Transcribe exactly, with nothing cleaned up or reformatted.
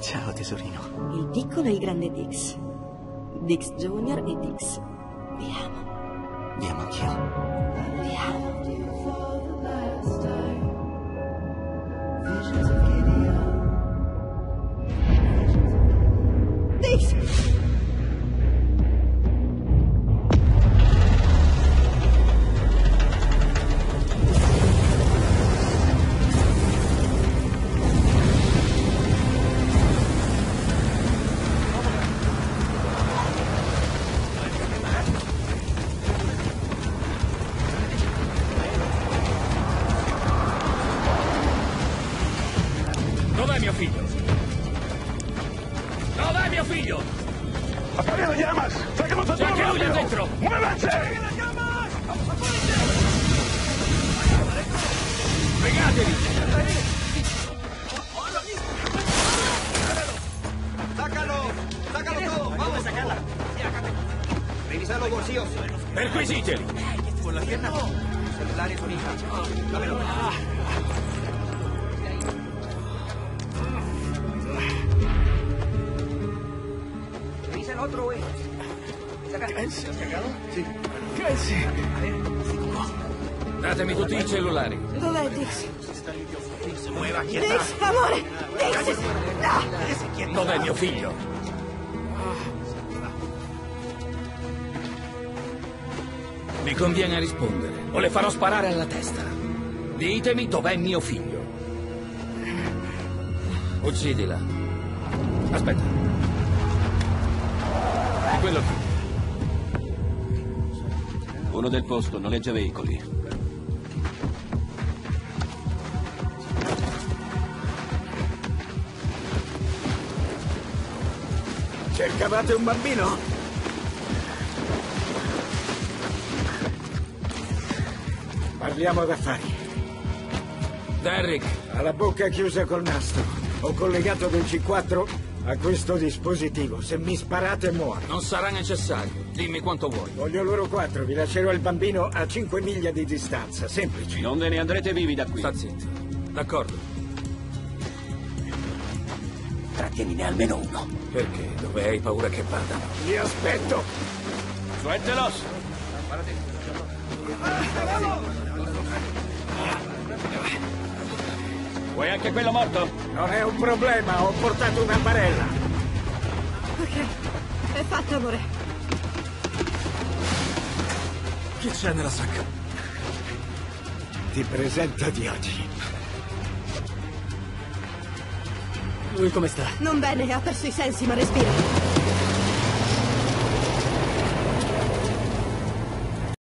Ciao, tesorino. Il piccolo e il grande Dix. Dix Junior e Dix. Vi amo. Vi amo anch'io. Vi amo. Dix! Dov'è mio figlio? Dov'è mio figlio? ¡Apague las llamas! ¡Saquemos a C'è todos anche lui là rápido! dentro! ¡Muévanse! Fregatevi! ¡Sácalo! ¡Sácalo todo! ¡Vamos! a sacarla! Revisar los bolsillos. Perquisiteli! Con la pierna. Celulares, orija. Dámelo. Revisa el otro, güey. Sácalo. Clancy? Sì. Clancy! Datemi tutti i cellulari. Dov'è Dix? Se mueva, quieta. Dix, amore! Dix! No! Dov'è mio figlio? Mi conviene rispondere, o le farò sparare alla testa. Ditemi dov'è mio figlio. Uccidila. Aspetta. Quello qui. Uno del posto, noleggia veicoli. Cercavate un bambino? Parliamo d'affari. Derrick, Ha la bocca chiusa col nastro. Ho collegato del C quattro a questo dispositivo. Se mi sparate muoro. non sarà necessario. Dimmi quanto vuoi. Voglio loro quattro. Vi lascerò il bambino a cinque miglia di distanza. Semplice. Non ve ne andrete vivi da qui. Sta zitto. D'accordo. Trattienine almeno uno. Perché? Dove hai paura che vadano? Vi aspetto. Suéltelos. Vuoi anche quello morto? Non è un problema. Ho portato una barella. Ok, è fatto, amore. Chi c'è nella sacca? Ti presento di oggi. Lui come sta? Non bene, ha perso i sensi, ma respira.